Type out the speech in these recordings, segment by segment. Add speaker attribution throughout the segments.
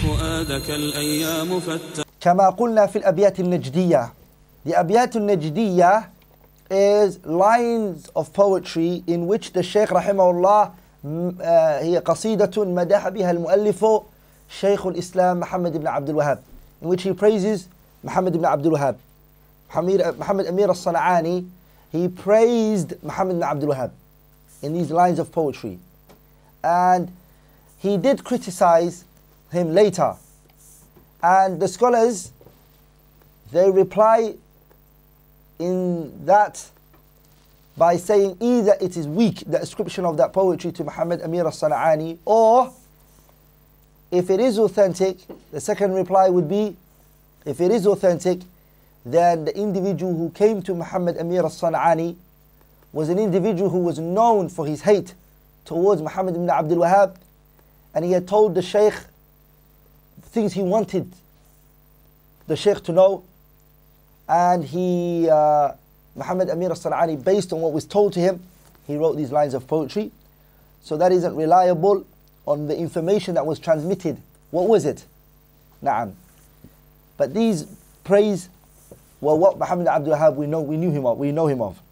Speaker 1: فؤادك الأيام فتح.
Speaker 2: كما قلنا في الأبيات النجدية. The أبيات النجدية is lines of poetry in which the Shaykh رحمه الله هي قصيدة مدح بها المؤلف شيخ الإسلام محمد بن عبد الوهاب, in which he praises Muhammad ibn Abdul Wahhab. Muhammad Amir al-San'ani, he praised Muhammad ibn Abdul Wahhab in these lines of poetry. And he did criticize him later. And the scholars, they reply in that by saying either it is weak, the ascription of that poetry to Muhammad Amir al-San'ani, or if it is authentic, the second reply would be, if it is authentic, then the individual who came to Muhammad Amir al-San'ani was an individual who was known for his hate towards Muhammad ibn Abdul Wahhab, and he had told the Shaykh things he wanted the Shaykh to know, and Muhammad Amir al-San'ani, based on what was told to him, he wrote these lines of poetry. So that isn't reliable on the information that was transmitted. What was it? Na'am. But these praise were what Muhammad Abdul Wahhab we know him of.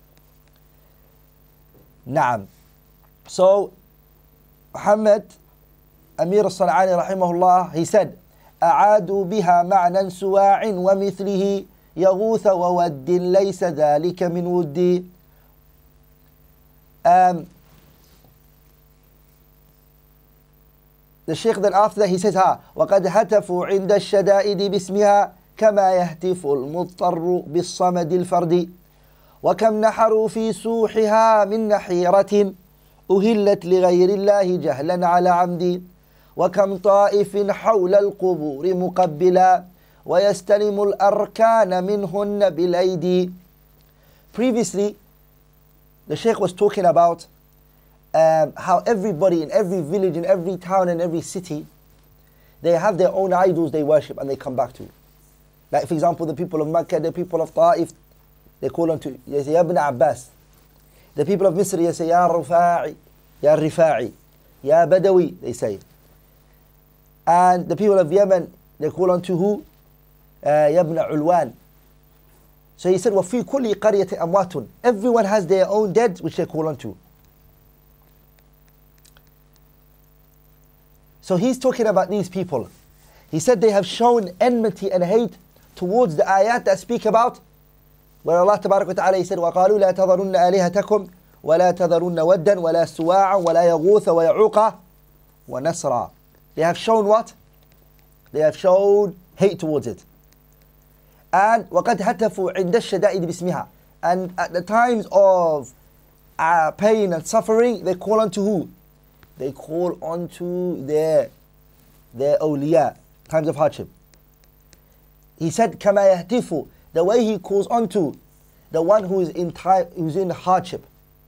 Speaker 2: Na'am. So Muhammad Amir al-San'ani rahimahullah, he said, أعادوا بها معنى سواع ومثله يغوث وود ليس ذلك من ودي. The Shaykh then after that he says وقد هتفوا عند الشدائد باسمها كما يهتف المضطر بالصمد الفرد وكم نحروا في سوحها من نحيرة أهلت لغير الله جهلا على عمد وكم طائف حول القبور مقبلا ويستلم الأركان منهن بالأيدي. Previously, the Shaykh was talking about how everybody in every village, in every town, and every city, they have their own idols they worship and they come back to. Like for example, the people of Makkah, the people of Ta'if, they call on to, they say, Ya Ibn Abbas. The people of Misr, they say, Ya Rifa'i, Ya Rifa'i, Ya Badawi, they say. And the people of Yemen, they call on to who? Ya Ibn Ulwan. So he said, وَفِي كُلِّ قَرْيَةٍ أَمْوَاتٌ. Everyone has their own dead which they call on to. So he's talking about these people. He said they have shown enmity and hate towards the ayat that speak about where Allah Tabarak wa Ta'ala, he said, وَقَالُوا لَا تَذَرُنَّ آلِهَتَكُمْ وَلَا تَذَرُنَّ وَدًّا وَلَا سُوَاعًا وَلَا يَغُوثَ وَيَعُوقَ وَنَسْرًا. They have shown what? They have shown hate towards it. And وَقَدْ هَتَفُوا عِنْدَ الشَّدَائِدِ بِاسْمِهَا. And at the times of pain and suffering, they call on to who? They call on to their awliya, times of hardship. He said, كَمَا يَهْتِفُ, the way he calls on to the one who's in hardship.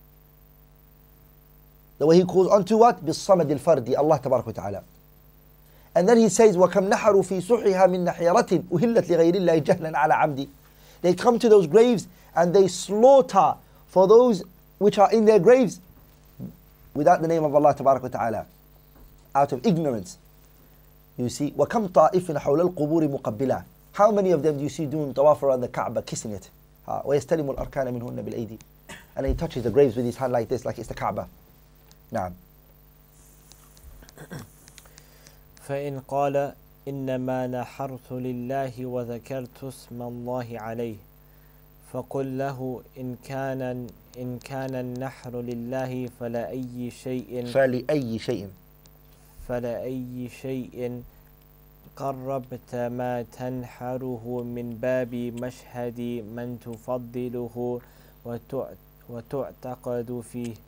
Speaker 2: The way he calls on to what? بِالصَّمَدِ الْفَرْدِ, Allah Tabarak wa Ta'ala. And then he says, وَكَمْ نَحَرُوا فِي سُحِهَا مِن نَحِيرَةٍ أُهِلَّتْ لِغَيْرِ اللَّهِ جَهْلًا عَلَى عَمْدِ. They come to those graves and they slaughter for those which are in their graves without the name of Allah Tabarak wa Ta'ala, out of ignorance. You see, وَكَمْ طَائِفٍ حَوْلَ الْقُبُورِ مُقَبِّلًا. How many of them do you see doing tawaf around the Kaaba, kissing it? وَيَسْتَلِمُ الْأَرْكَانَ مِنْهُنَّ بِالْأَيْدِ. And he touches the graves with his hand like this, like it's the Kaaba. نعم.
Speaker 3: فإن قال إنما نحرت لله وذكرت اسم الله عليه فقل له إن كان النحر لله فلأي شيء قربت ما تنحره من باب مشهد من تفضله وتعتقد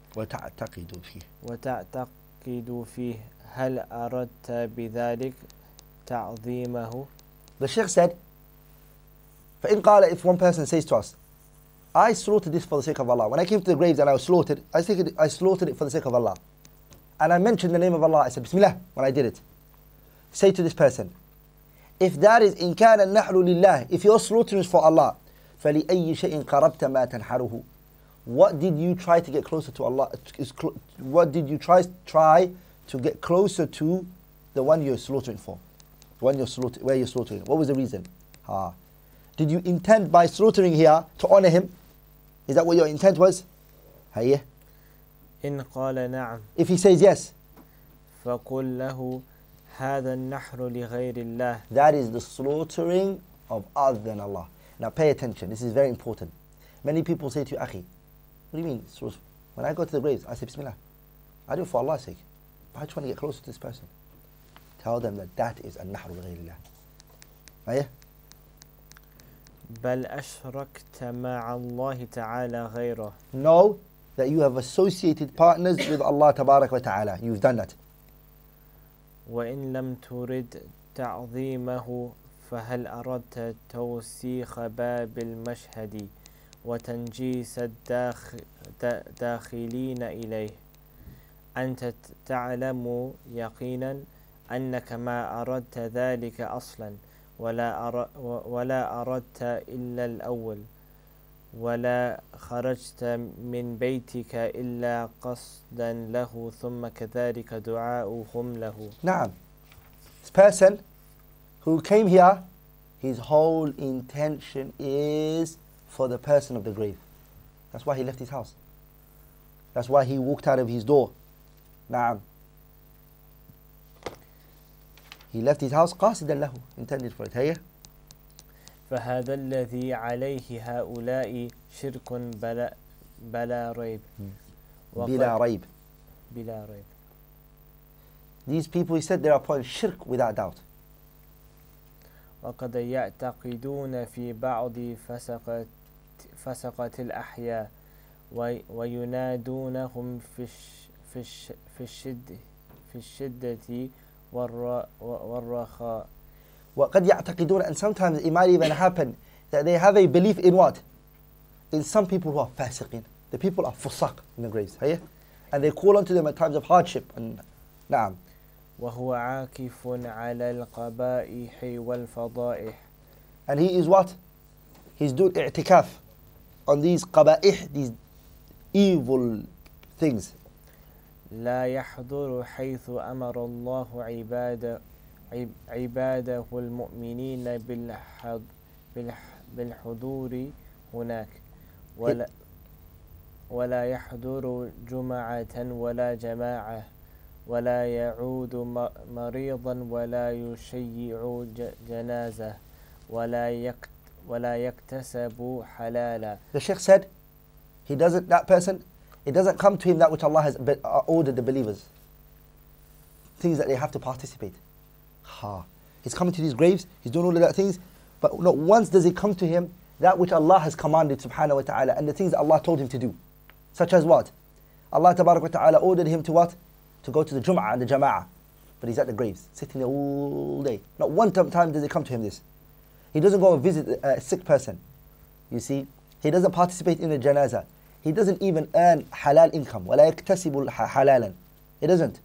Speaker 3: فيه هل أردت بذلك تعظيمه.
Speaker 2: The Shaykh said, فإن قال, if one person says to us, I slaughtered this for the sake of Allah. When I came to the graves and I was slaughtered, I slaughtered it for the sake of Allah. And I mentioned the name of Allah. I said, Bismillah, when I did it. Say to this person, if that is إن كان النحر لله, if your slaughter is for Allah, فلأي شيء قربت ما تنحره. What did you try to get closer to Allah? What did you try to get closer to the one you're slaughtering for? when where you're slaughtering? What was the reason? Did you intend by slaughtering here to honor him? Is that what your intent was? هيا.
Speaker 3: إن قال نعم
Speaker 2: If he says yes,
Speaker 3: فقل له هذا النحر لغير الله.
Speaker 2: that is the slaughtering of other than Allah. Now pay attention, this is very important. Many people say to you, Akhi, what do you mean? When I go to the graves, I say Bismillah. I do it for Allah's sake. But I just want to get closer to this person. Tell them that that is النحر لغير الله. هيا.
Speaker 3: بل أشركت مع الله تعالى غيره.
Speaker 2: Know that you have associated partners with Allah Tabarak wa Ta'ala. You've done that.
Speaker 3: وإن لم ترد تعظيمه فهل أردت توسيخ باب المشهد وتنجيس الداخلين إليه؟ أنت تعلم يقينا أنك ما أردت ذلك أصلا ولا أردت إلا الأول ولا خرجت من بيتك إلا قصدا له ثم كذلك دعاؤهم له.
Speaker 2: Naam. This person who came here, his whole intention is for the person of the grave. That's why he left his house. That's why he walked out of his door. Naam. He left his house قاصدا له, intended for it. هيا.
Speaker 3: فهذا الذي عليه هؤلاء شرك بلا ريب.
Speaker 2: بلا ريب.
Speaker 3: بلا ريب.
Speaker 2: These people, he said, they are upon shirk without doubt.
Speaker 3: وقد يعتقدون في بعض فسقة الأحياء وينادونهم في الشدة والرخاء.
Speaker 2: وقد يعتقدون, and sometimes it might even happen that they have a belief in what? In some people who are fasiqin. The people are fusaq in the graves. هيا. And they call unto them at times of hardship. And نعم.
Speaker 3: وهو عاكف على القبائح والفضائح.
Speaker 2: And he is what? He's doing i'tikaf on these qaba'ih, these evil things.
Speaker 3: لا يحضر حيث أمر الله عباده المؤمنين بالحضور هناك ولا يحضر جمعة ولا جماعة ولا يعود مريضا ولا يشيع جنازة ولا يكتسب حلالا.
Speaker 2: The Shaykh said, that person, it doesn't come to him that which Allah has ordered the believers. Things that they have to participate. He's coming to these graves, he's doing all of that things, but not once does it come to him that which Allah has commanded subhanahu wa ta'ala and the things that Allah told him to do. Such as what? Allah tabarak wa ta'ala ordered him to what? To go to the Jum'ah and the Jama'ah. But he's at the graves, sitting there all day. Not one time does it come to him this. He doesn't go and visit a sick person. You see? He doesn't participate in the janazah. He doesn't even earn halal income. وَلَا يَكْتَسِبُ حَلَالًا. He doesn't.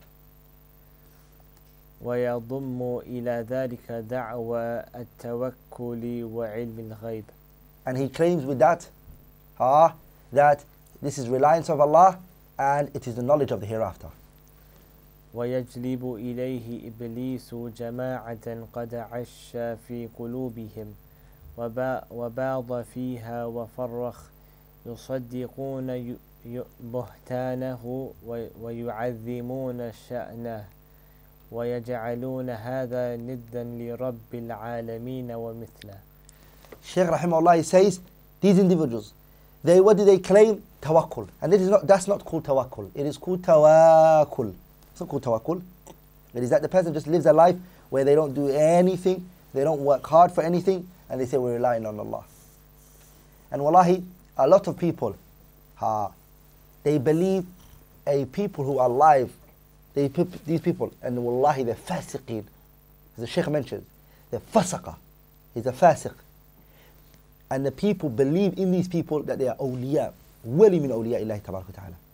Speaker 3: ويضم إلى ذلك دعوى التوكل وعلم الغيب.
Speaker 2: And he claims with that, that this is reliance of Allah and it is the knowledge of the hereafter.
Speaker 3: ويجلب إليه إبليس جماعة قد عش في قلوبهم وباض فيها وفرخ يصدقون بهتانه ويعظمون شأنه ويجعلون هذا ندا لرب العالمين ومثله.
Speaker 2: Shaykh Rahimahullah, he says, these individuals, what do they claim? Tawakkul. And that's not called tawakkul. It is called tawakkul. It's not called tawakkul. It is that the person just lives a life where they don't do anything, they don't work hard for anything, and they say we're relying on Allah. And wallahi, a lot of people, they believe a people who are alive, these people, and wallahi they're fasiqeen. As the Shaykh mentioned, they're fasaqa. He's a fasiq. And the people believe in these people that they are awliya. Wali min awliya illahi tabarak wa ta'ala.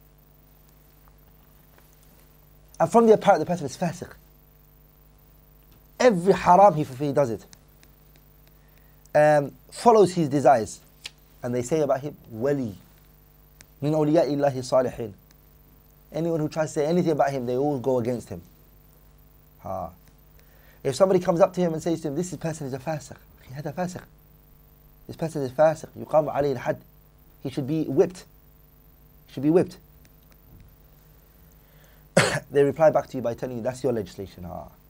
Speaker 2: And from the apparent, the person is fasiq. Every haram he does it. Follows his desires. And they say about him, wali. Min awliya illahi salihin. Anyone who tries to say anything about him, they all go against him. If somebody comes up to him and says to him, this person is a fasiq, هذا فاسق. This person is fasiq, يقام عليه الحد. He should be whipped. He should be whipped. They reply back to you by telling you, that's your legislation.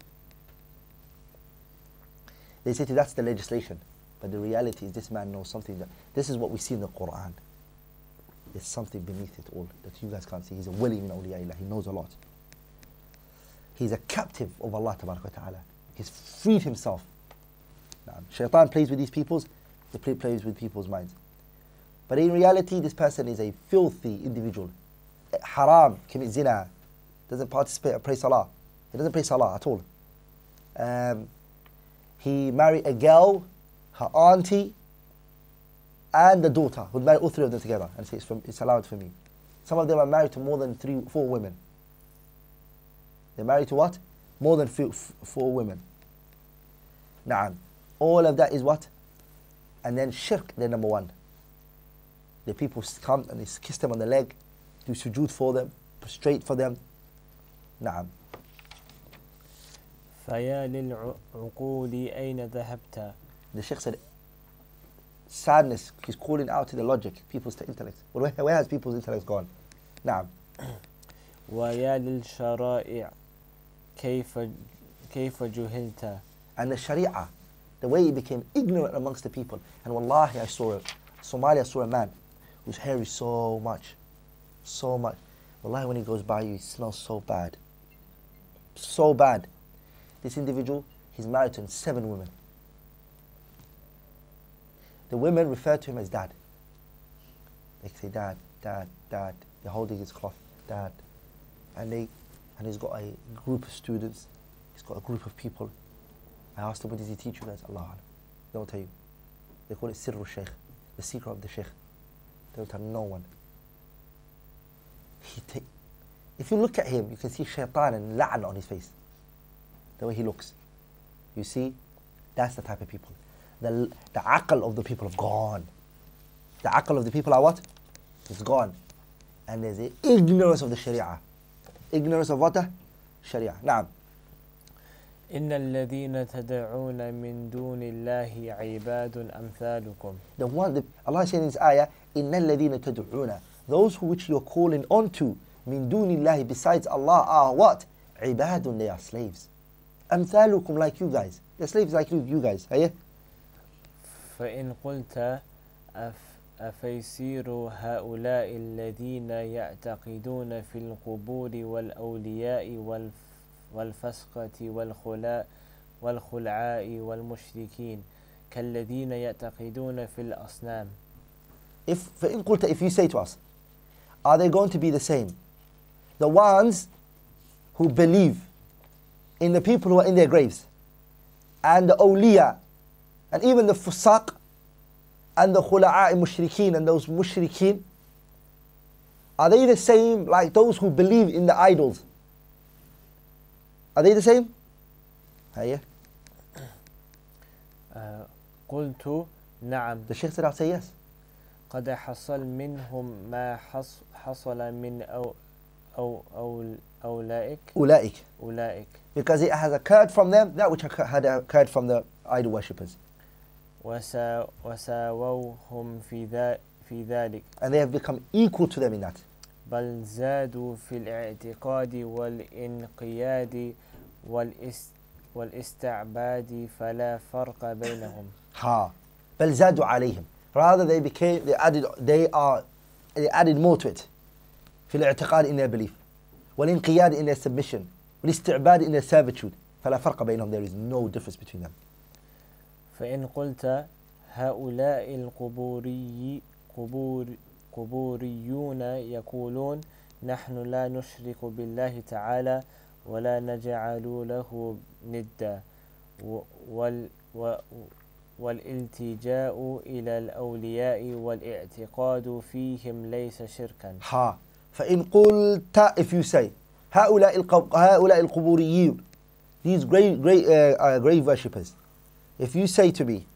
Speaker 2: They say to you, that's the legislation. But the reality is this man knows something. This is what we see in the Quran. There's something beneath it all that you guys can't see. He's a wali min awliya. He knows a lot. He's a captive of Allah Ta'ala. He's freed himself. Shaitan plays with these people's, he plays with people's minds. But in reality, this person is a filthy individual. Haram, commits zina, doesn't participate or pray salah. He doesn't pray salah at all. He married a girl, her auntie, and the daughter. Would marry all three of them together and say it's allowed for me. Some of them are married to more than 3-4 women. They're married to what? More than 4 women. Na'am. All of that is what? And then shirk, they're number 1. The people come and they kiss them on the leg, do sujood for them, prostrate for them. Na'am.
Speaker 3: فَيَا لِلْعُقُولِ أَيْنَ ذَهَبْتَ.
Speaker 2: The Shaykh said, sadness, he's calling out to the logic, people's intellect. Where has people's intellect gone? Na'am.
Speaker 3: وَيَا لِلْشَرَائِعِ كَيْفَ جُهِلْتَ.
Speaker 2: And the Sharia, the way he became ignorant amongst the people. And wallahi, I saw a man whose hair is so much. Wallahi, when he goes by you, he smells so bad. So bad. This individual, he's married to 7 women. The women refer to him as dad. They say, dad. They're holding his cloth, dad. And he's got a group of students. He's got a group of people. I asked him, what does he teach you guys? Allah. They won't tell you. They call it Sirru Shaykh, the secret of the Shaykh. They will tell no one. If you look at him, you can see shaitan and la'an on his face. The way he looks. You see, that's the type of people. The aql of the people have gone. The aql of the people are what? It's gone. And there's the ignorance of the Sharia. Ignorance of what? Sharia. Naam.
Speaker 3: إن الذين تدعون من دون الله عباد أمثالكم.
Speaker 2: Allah is saying in this ayah, إن الذين تدعون, those which you're calling onto, min dunillahi, besides Allah, are what? عباد, they are slaves. أمثالكم, like you guys. They're slaves like you guys.
Speaker 3: فإن قلت أفيسير هؤلاء الذين يعتقدون في القبور والأولياء والفسقة والخلعاء والمشركين كالذين يعتقدون في الأصنام.
Speaker 2: فإن قلت, if you say to us, are they going to be the same? The ones who believe in the people who are in their graves, and the awliya, and even the fusaq, and the khula'a mushrikeen, and those mushrikeen, are they the same like those who believe in the idols? Are they the same?
Speaker 3: قلت نعم.
Speaker 2: The Shaykh said, I'll say yes.
Speaker 3: قد حصل منهم ما حصل من أولئك.
Speaker 2: Because it has occurred from them that which had occurred from the idol worshippers.
Speaker 3: وساووهم في ذلك.
Speaker 2: And they have become equal to them in that.
Speaker 3: بل زادوا في الاعتقاد والانقياد والاستعباد فلا فرق بينهم.
Speaker 2: بل زادوا عليهم. Rather they added more to it. في الاعتقاد, in their belief. والانقياد, in their submission. والاستعباد, in their servitude. فلا فرق بينهم. There is no difference between them.
Speaker 3: فإن قلت هؤلاء القبوريون يقولون نحن لا نشرك بالله تعالى ولا نجعل له ندا والالتجاء إلى الأولياء والاعتقاد فيهم ليس شركا.
Speaker 2: فإن قلت, if you say هؤلاء القبوريون, these grave worshippers, if you say to me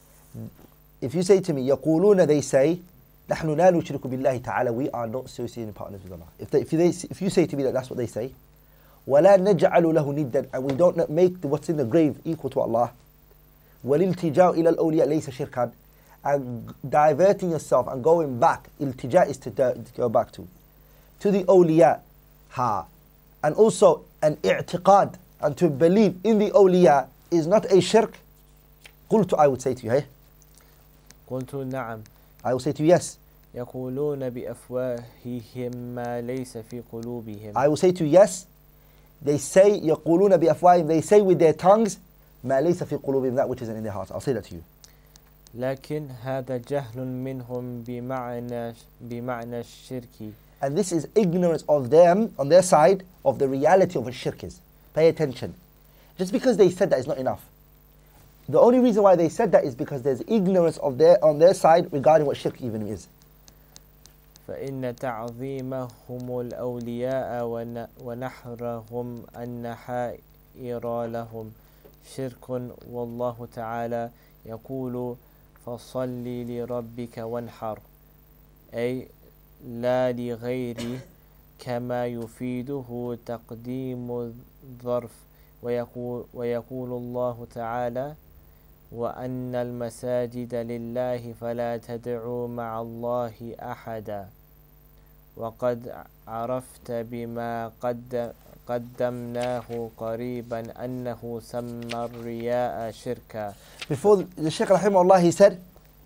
Speaker 2: يقولون, they say نحن لا نشرك بالله تعالى, we are not associating partners with Allah. If you say to me that that's what they say, وَلَا نَجْعَلُ لَهُ نِدًّا, and we don't make what's in the grave equal to Allah. وَالِالْتِجَاءُ إِلَى الْأَوْلِيَاءِ لَيْسَ شِرْكًا, and diverting yourself and going back. Iltija is to go back to the awliya. And also an i'tiqad, and to believe in the awliya is not a shirk. قلت, I would say to you, hey?
Speaker 3: قلت نعم.
Speaker 2: I will say to you, yes.
Speaker 3: يقولون بأفواههم ما ليس في قلوبهم.
Speaker 2: I will say to you, yes. They say, يقولون بأفواههم, they say with their tongues, ما ليس في قلوبهم, that which isn't in their hearts. I'll say that to you.
Speaker 3: لكن هذا جهل منهم بمعنى الشرك.
Speaker 2: And this is ignorance of them, on their side, of the reality of what shirk is. Pay attention. Just because they said that is not enough. The only reason why they said that is because there's ignorance on their side regarding what shirk even is.
Speaker 3: فإن تعظيمهم الأولياء ونحرهم النحائر لهم شرك والله تعالى يقول فصل لربك وانحر أي لا لغيره كما يفيده تقديم الظرف ويقول الله تعالى وأن المساجد لله فلا تدعوا مع الله أحدا وقد عرفت بما قدمناه قريبا أنه سمى الرياء شركا. Before
Speaker 2: the Shaykh rahimahullah he said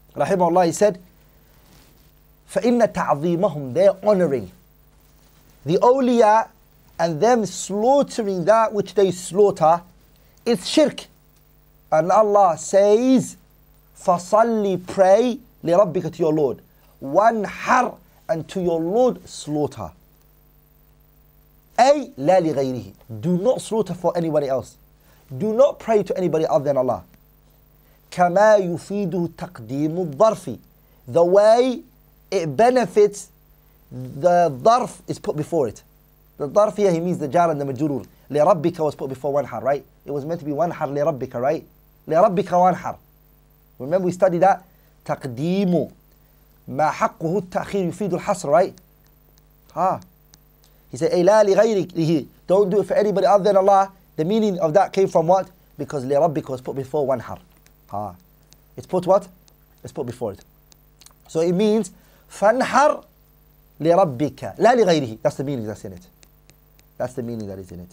Speaker 2: فإن تعظيمهم, they're honoring the awliya and them slaughtering that which they slaughter, it's shirk. And Allah says فَصَلِّ, pray لِرَبِّكَ, to your Lord, وَانْحَرْ, and to your Lord slaughter. أي لا لغيره, do not slaughter for anybody else. Do not pray to anybody other than Allah. كما يفيده تقديم الظرف, the way it benefits, the dharf is put before it. The dharf here, he means the jar and the majrur. لِرَبِّكَ was put before wanhar, right? It was meant to be wanhar لِرَبِّكَ, right? لِرَبِّكَ wanhar. Remember we studied that? تقديم ما حقه التأخير يفيد الحصر, right? He said, أي لا لغيره, don't do it for anybody other than Allah. The meaning of that came from what? Because لِرَبِّكَ was put before wanhar. It's put what? It's put before it. So it means فَانْحَرْ لِرَبِّكَ لَا لِغَيْرِهِ. That's the meaning that's in it. That's the meaning that is in it.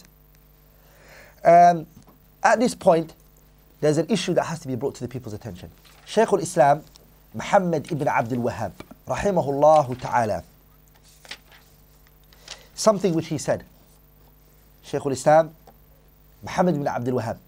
Speaker 2: At this point, there's an issue that has to be brought to the people's attention. Shaykh al-Islam, Muhammad ibn Abdul Wahhab, rahimahullah ta'ala, something which he said. Shaykh al-Islam, Muhammad ibn Abdul Wahhab.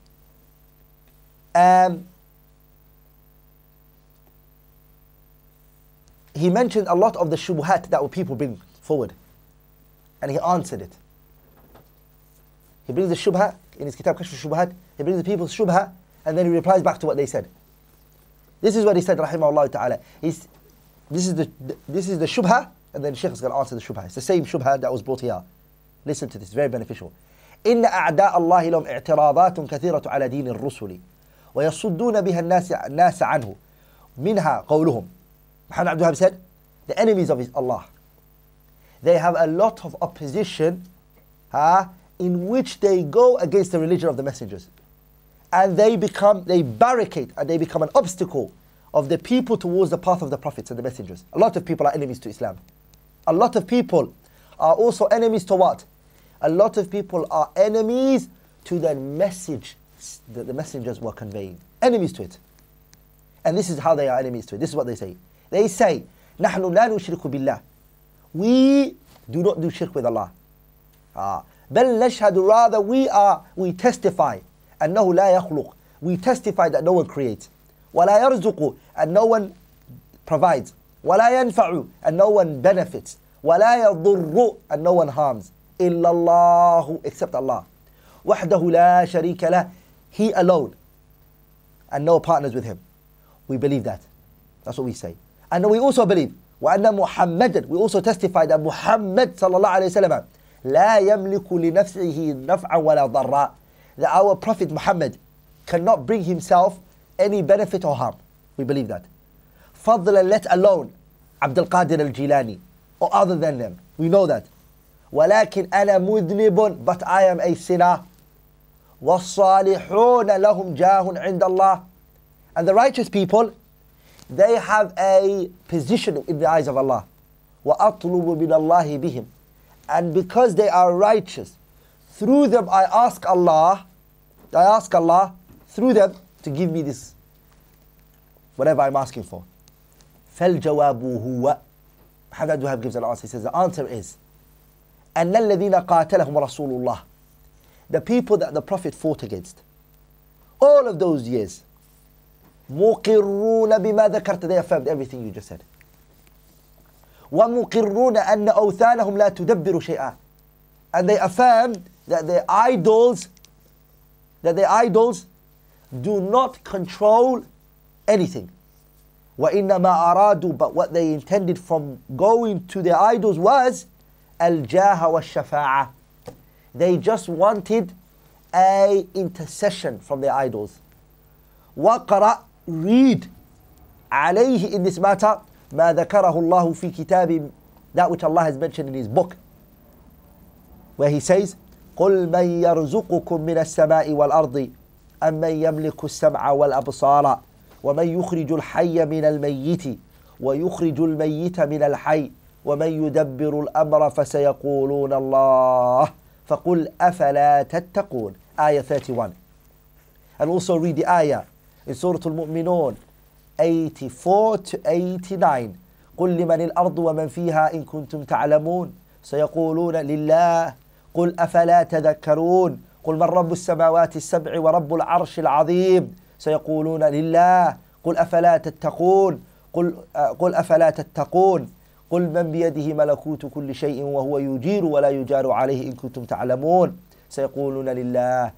Speaker 2: He mentioned a lot of the shubuhat that people bring forward, and he answered it. He brings the shubha in his kitab Kashf al-Shubuhat, he brings the people's shubha, and then he replies back to what they said. This is what he said, rahimahullah ta'ala. This is the shubha, and then Shaykh is going to answer the shubha. It's the same shubha that was brought here. Listen to this, it's very beneficial. إن أعداء الله لهم اعتراضات كثيرة على دين الرسل ويصدون بها الناس عنه منها قولهم. Muhammad Abdul Wahhab said, the enemies of Allah, they have a lot of opposition in which they go against the religion of the messengers. And they barricade and they become an obstacle of the people towards the path of the prophets and the messengers. A lot of people are enemies to Islam. A lot of people are also enemies to what? A lot of people are enemies to the message that the messengers were conveying. Enemies to it. And this is how they are enemies to it. This is what they say. They say, نحن لا نشرك بالله. We do not do shirk with Allah. بل نشهد, rather we testify أنه لا يخلق. We testify that no one creates. ولا يرزق, and no one provides. ولا ينفع, and no one benefits. ولا يضر, and no one harms. إلا الله, except Allah. وحده لا شريك له, He alone, and no partners with Him. We believe that. That's what we say. And we also believe وأن محمد, we also testify that Muhammad sallallahu alayhi wa sallam لا يملك لنفسه نفعا ولا ضرا, that our Prophet Muhammad cannot bring himself any benefit or harm. We believe that. فضلا, let alone Abdul Qadir al-Jilani or other than them. We know that. ولكن أنا مذنب, but I am a sinner. والصالحون لهم جاه عند الله. And the righteous people, they have a position in the eyes of Allah. وأطلب من الله بهم. And because they are righteous, through them I ask Allah through them to give me this, whatever I'm asking for. فالجواب هو, Muhammad Wahab gives an answer. He says the answer is أن الذين قاتلهم رسول الله, the people that the Prophet fought against, all of those years, مقرون بما ذكرت, they affirmed everything you just said. ومقرون أن أوثانهم لا تدبر شيئا, and they affirmed that their idols do not control anything. وإنما أرادوا, but what they intended from going to their idols was الجاه والشفاعة. They just wanted a intercession from their idols. وقرأ, read عليه in this matter ما ذكره الله في كتاب, that which Allah has mentioned in His book, where He says قل من يرزقكم من السماء والأرض أمن يملك السمع والأبصار ومن يخرج الحي من الميت ويخرج الميت من الحي ومن يدبر الأمر فسيقولون الله فقل أفلا تتقون. Ayah 31. And also read the ayah in Surah Al-Mu'minun 84 to 89. قل لمن الأرض ومن فيها إن كنتم تعلمون سيقولون لله قل أفلا تذكرون قل من رب السماوات السبع ورب العرش العظيم سيقولون لله قل أفلا تتقون قل أفلا تتقون قل من بيده ملكوت كل شيء وهو يجير ولا يجار عليه إن كنتم تعلمون سيقولون لله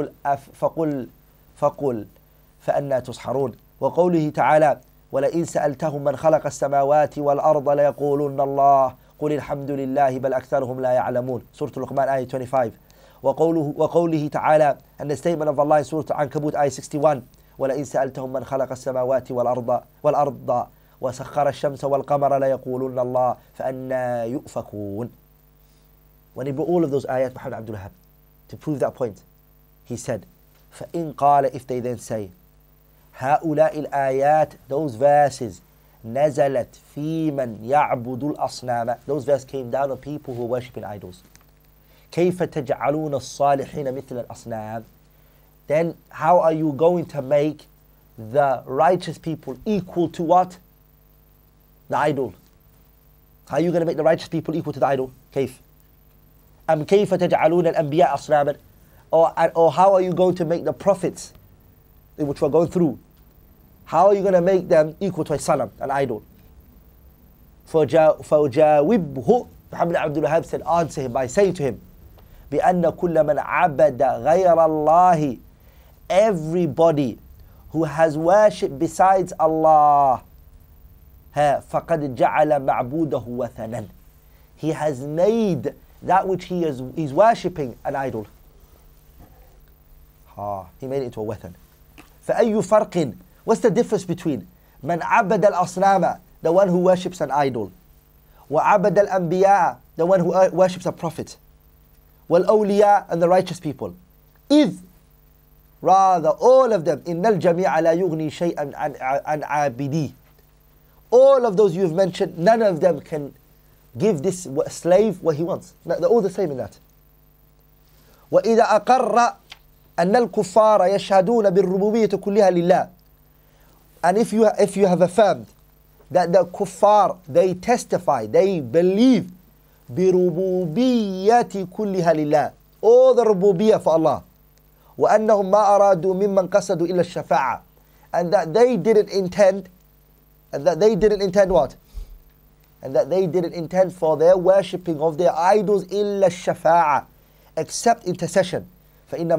Speaker 2: فقل فأنا تسحرون. وقوله تعالى ولئن سألتهم من خلق السماوات والأرض ليقولون الله قل الحمد لله بل أكثرهم لا يعلمون. Surah Al-Luqman ayah 25. وقوله تعالى, and the statement of Allah in Surah Al-Ankabut ayah 61, ولئن سألتهم من خلق السماوات والأرض وسخر الشمس والقمر ليقولون الله فأنا يؤفكون. When he brought all of those ayat, Muhammad Abdul Wahab, to prove that point, he said, فإن قال, if they then say, هؤلاء الآيات, those verses, نزلت في من يعبد الأصنام, those verses came down on people who are worshipping idols. كيف تجعلون الصالحين مثل الأصنام, then how are you going to make the righteous people equal to what? The idol. How are you going to make the righteous people equal to the idol? كيف? أم كيف تجعلون الأنبياء أصناما, or how are you going to make the prophets, which we're going through, how are you going to make them equal to a salam, an idol? فَجَاوِبْهُ, Muhammad Abdul Wahab said, answer him by saying to him, بأن كل من عبد غير الله, everybody who has worshipped besides Allah, فقد جعل معبوده وثنا, he has made that which he's worshipping an idol. He made it into a wathan. فأي فرق, what's the difference between من عبد الأصنام, the one who worships an idol, وعبد الأنبياء, the one who worships a prophet, والأولياء, and the righteous people? إذ, rather all of them, إن الجميع لا يغني شيئا عن عابديه, all of those you've mentioned, none of them can give this slave what he wants. They're all the same in that. وإذا أقر أن الكفار يشهدون بالربوبية كلها لله, and if you have affirmed that the kuffar, they testify, they believe بربوبية كلها لله, all the rububiyyah for Allah, وأنهم ما أرادوا ممن قصدوا إلا الشفاعة, and that they didn't intend what? And that they didn't intend for their worshipping of their idols إلا الشفاعة, except intercession. فإنه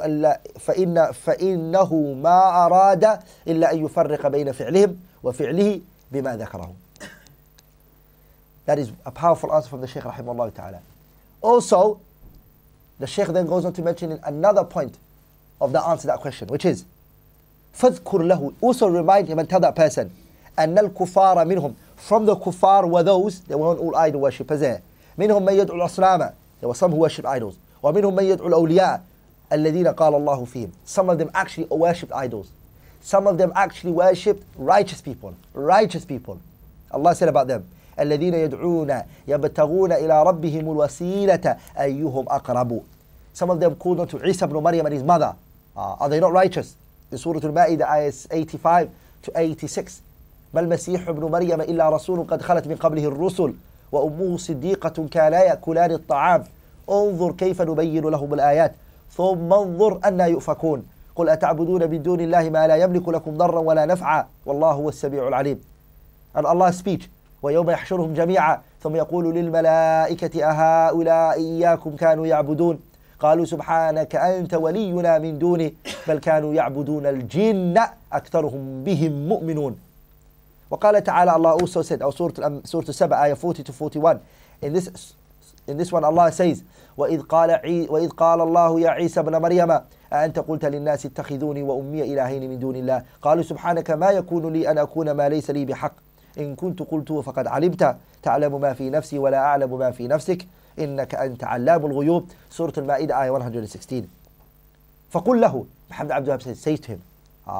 Speaker 2: ما أراد إلا أن يفرق بين فعلهم وفعله بما ذكره. That is a powerful answer from the Shaykh rahimahullah ta'ala. Also, the Shaykh then goes on to mention another point of the answer to that question, which is فَذْكُرْ لَهُ, also remind him and tell that person أَنَّ الْكُفَّارَ مِنْهُمْ, from the kuffar were those, they weren't all idol worshippers there, منهم من يدعو الأصنام. There were some who worship idols. ومنهم من يدعو الأولياء الذين قال الله فيهم. Some of them actually worshipped idols. Some of them actually worshipped righteous people. Righteous people. Allah said about them, الذين يدعون يبتغون إلى ربهم الوسيلة أيهم أقرب. Some of them called unto Isa ibn Maryam and his mother. Are they not righteous? In Surah Al-Ma'idah, ayahs 85 to 86. ما المسيح ابن مريم إلا رسول قد خلت من قبله الرسل وأمه صديقة كانا يأكلان الطعام انظر كيف نبين لهم الآيات ثم انظر أنا يؤفكون قل أتعبدون من دون الله ما لا يملك لكم ضرا ولا نفعا والله هو السميع العليم. And Allah's speech, ويوم يحشرهم جميعا ثم يقول للملائكة أهؤلاء إياكم كانوا يعبدون قالوا سبحانك أنت ولينا من دونه بل كانوا يعبدون الجن أكثرهم بهم مؤمنون. وقال تعالى, Allah also said, or Surah Al-Saba, ayah 40 to 41, in this one Allah says, وإذ قال الله يا عيسى ابن مريم أأنت قلت للناس اتخذوني وأمي إلهين من دون الله قالوا سبحانك ما يكون لي أن أكون ما ليس لي بحق إن كنت قلته فقد علمت تعلم ما في نفسي ولا أعلم ما في نفسك إنك أنت علام الغيوب. Surah Al-Ma'idah, ayah 116. فقل له, Muhammad Abdul Wahab says, say to him,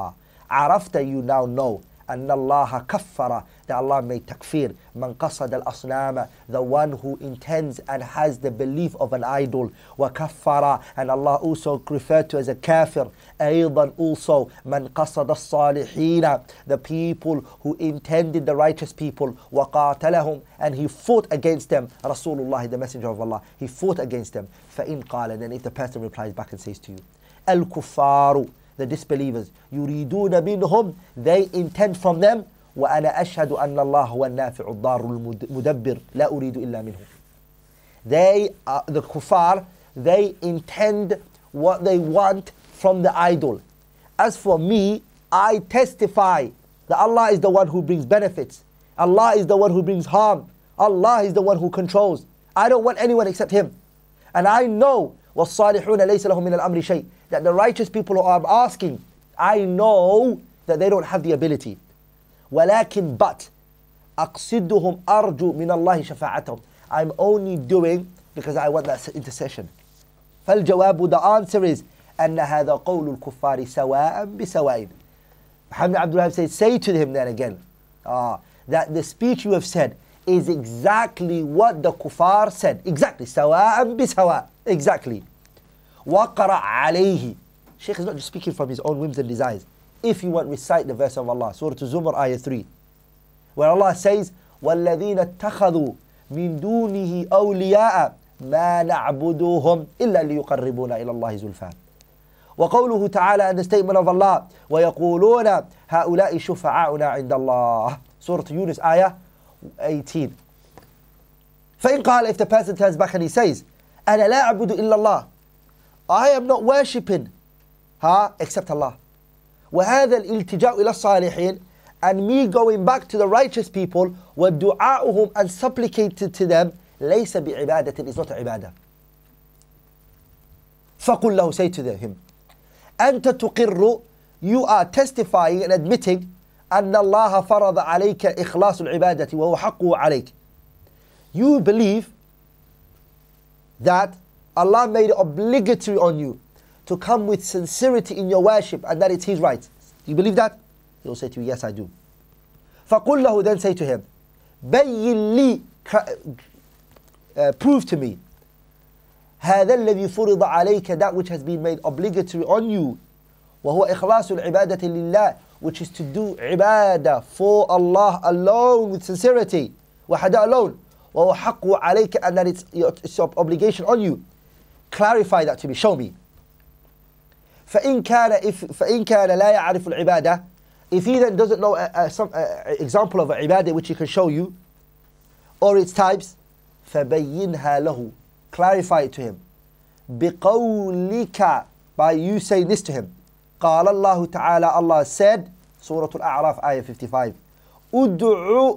Speaker 2: عرفت, you now know, أن الله كفر, that Allah made takfir, من قصد الأصنام, the one who intends and has the belief of an idol, وكفر, and Allah also referred to as a kafir, أيضا also, من قصد الصالحين, the people who intended the righteous people, وقاتلهم, and he fought against them, Rasulullah, the messenger of Allah, he fought against them. فإن قال, then if the person replies back and says to you, الكفار, the disbelievers, يريدون منهم, they intend from them, وأنا أشهد أن الله هو النافع الضار المدبر لا أريد إلا منه. They, the kuffar, they intend what they want from the idol. As for me, I testify that Allah is the one who brings benefits. Allah is the one who brings harm. Allah is the one who controls. I don't want anyone except Him. And I know وَالصَّالِحُونَ لَيْسَ لَهُم مِّنَ الْأَمْرِ شَيْءٍ, that the righteous people who are asking, I know that they don't have the ability. وَلَكِنْ but أَقْصِدُهُمْ أَرْجُو مِنَ اللَّهِ شَفَاعَتَهُم, I'm only doing because I want that intercession. فَالْجَوَابُ, the answer is أَنَّ هَذَا قَوْلُ الْكُفَّارِ سَوَاءً بِسَوَاءٍ. Muhammad Abdul Wahab says, say to him then again, that the speech you have said is exactly what the kuffar said. Exactly. سواء بسواء. Exactly. وقرأ عليه. Shaykh is not just speaking from his own whims and desires. If you want, recite the verse of Allah, Surah Zumar, ayah 3, where Allah says, وَالَّذِينَ اتَّخَذُوا مِن دُونِهِ أَوْلِيَاءَ مَا نَعْبُدُوهُمْ إِلَّا لِيُقَرِّبُونَ إِلَى اللَّهِ زُلْفَى. وقوله تعالى, and the statement of Allah, وَيَقُولُونَ هَؤُلَاءِ شُفَعَاؤُنَا عِنْدَ اللَّهِ. Surah Yunus, ayah 18. فإن قال, if the person turns back and he says, أنا لا أعبد إلا الله, I am not worshipping except Allah. وهذا الالتجاء إلى الصالحين, and me going back to the righteous people, وَدُعَاؤُهُمْ, and supplicated to them, ليس بعبادة, is not a ibadah. فقل له, say to him, أنت تقر, you are testifying and admitting, أن الله فرض عليك إخلاص العبادة وهو حقه عليك. You believe that Allah made it obligatory on you to come with sincerity in your worship and that it's His right. You believe that? He will say to you, yes, I do. فَقُلْ لَهُ, then say to him, بَيِّن لِي, prove to me, هَذَا الَّذِي فُرِضَ عَلَيْكَ, that which has been made obligatory on you, وَهُوَ إِخْلَاصُ الْعِبَادَةِ لِلَّهِ, which is to do ibadah for Allah alone with sincerity, وَحَدَ alone, وَهُوَ حَقُّ عَلَيْكَ, and that it's your obligation on you. Clarify that to me, show me. فإن كان لا يعرف العبادة, if he then doesn't know some example of an ibadah which he can show you, or its types, فبينها له, clarify it to him. بقولك, by you saying this to him. قال الله تعالى, Allah said, Surah Al-A'raf, ayah 55, ادعوا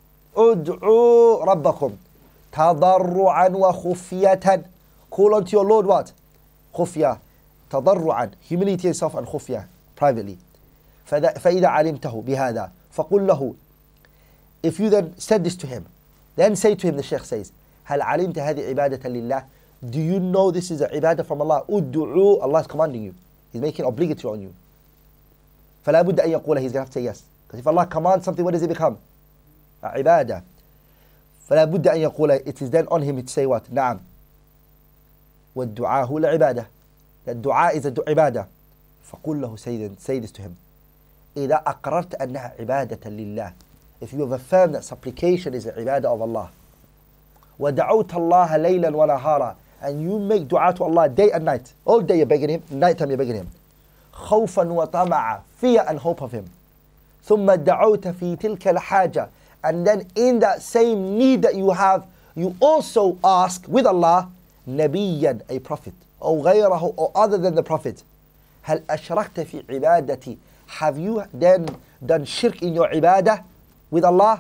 Speaker 2: ربكم تضرعا وخفية, call unto your Lord what? خفية. تضرعا, humility yourself, and خفية, privately. فإذا علمته بهذا فقل له, if you then said this to him, then say to him, the Shaykh says, هل علمت هذه عبادة لله? Do you know this is a ibadah from Allah? ud'u, Allah is commanding you. He's making it obligatory on you. فلا بد أن يقول, he's going to have to say yes. Because if Allah commands something, what does it become? A ibadah. فلا بد أن يقول, it is then on him to say what? نعم. والدعاء هو العبادة. That dua is a ibadah. فقل له, say this to him. إذا أقررت أنها عبادة لله. If you have affirmed that supplication is a ibadah of Allah. ودعوت الله ليلا ونهارا. And you make dua to Allah day and night. All day you're begging him, night time you're begging him. خوفا وطمعا, fear and hope of him. ثم دعوت في تلك الحاجة. And then in that same need that you have, you also ask with Allah, نبيا, a prophet, أو غيره, or other than the prophet. هل أشركت في عبادتي? Have you then done shirk in your ibadah with Allah?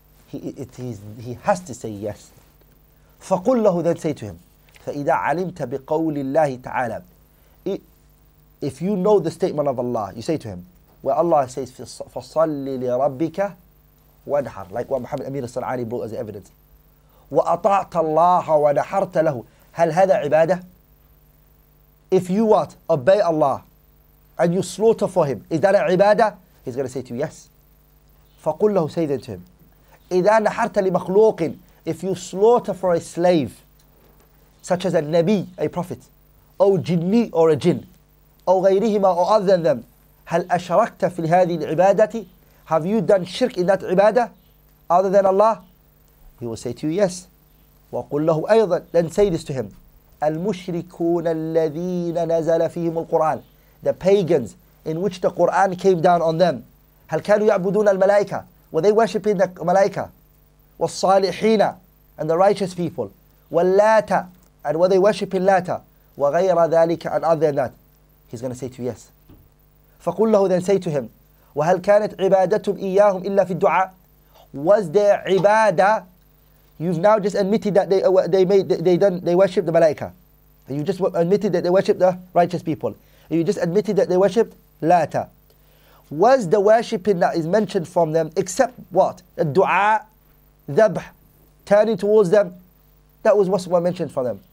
Speaker 2: He has to say yes. فقل له, then say to him, فإذا علمت بقول الله تعالى, if you know the statement of Allah, you say to him, where Allah says, فَصَلِّ لِرَبِّكَ وَانْحَرْ, like what Muhammad Amir al-San'ani brought as evidence. وَأَطَعْتَ اللَّهَ وَنَحَرْتَ لَهُ. هل هذا عبادة? If you what? Obey Allah and you slaughter for him, is that an ibadah? He's going to say to you, yes. فَقُلْ لَهُ, say then to him, إِذَا نَحَرْتَ لِمَخْلُوقٍ, if you slaughter for a slave, such as a nabi, a prophet, or jinni, or a jinn, أو غيرهما, or other than them, هل أشركت في هذه العبادة? Have you done shirk in that ibadah other than Allah? He will say to you, yes. وقل له أيضا, then say this to him, المشركون الذين نزل فيهم القرآن, the pagans in which the Quran came down on them, هل كانوا يعبدون الملائكة? Were they worshipping the malaika? والصالحين, and the righteous people, واللات, and were they worshipping Lata? وغير ذلك, and other than that? He's going to say to you, yes. فقل له, then say to him, وهل كانت عبادتهم إياهم إلا في الدعاء? Was their ibadah, you've now just admitted that they worship the malaika. You just admitted that they worship the righteous people. You just admitted that they worshipped Lata. Was the worshipping that is mentioned from them except what? The dua, dhabh, turning towards them? That was what's mentioned from them.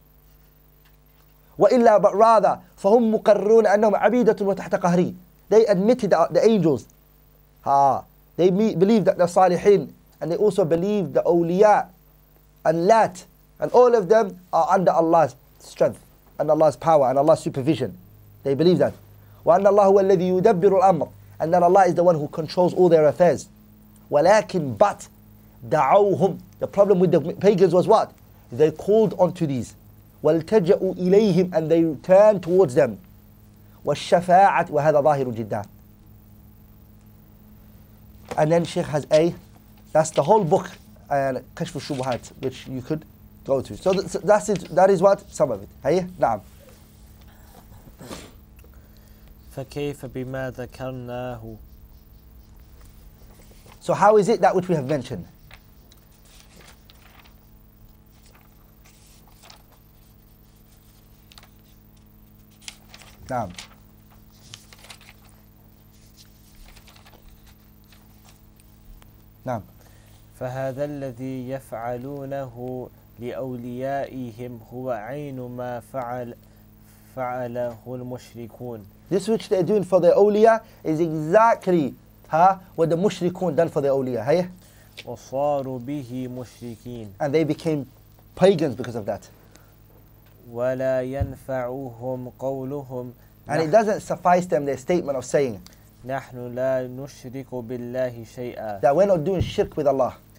Speaker 2: وإلا, but rather, فهم مقررون أنهم عبيدة وتحت قهري. They admitted the angels. They believe that the Salihin, and they also believe the awliya and Lat, and all of them are under Allah's strength and Allah's power and Allah's supervision. They believe that. وأن الله هو الذي يدبر الأمر, and that Allah is the one who controls all their affairs. ولكن, but دعوهم, the problem with the pagans was what? They called onto these. والتجأوا إليهم, and they turned towards them. والشفاعة, وهذا ظاهر جدا. And then Shaykh has that's the whole book, كشف الشبهات, which you could go to. So that's it. That is what? Some of it. هيا نعم.
Speaker 3: فكيف بما ذكرناه.
Speaker 2: So how is it that which we have mentioned? نعم. نعم.
Speaker 3: فهذا الذي يفعلونه لأوليائهم هو عين ما فعله المشركون.
Speaker 2: This which they're doing for the awliya is exactly what the mushrikun done for the awliya. هيا.
Speaker 3: وصاروا به مشركين.
Speaker 2: And they became pagans because of that.
Speaker 3: ولا ينفعهم قولهم.
Speaker 2: And it doesn't suffice them their statement of saying
Speaker 3: نحن لا نشرك بالله شيئا.
Speaker 2: that we're not doing shirk with Allah.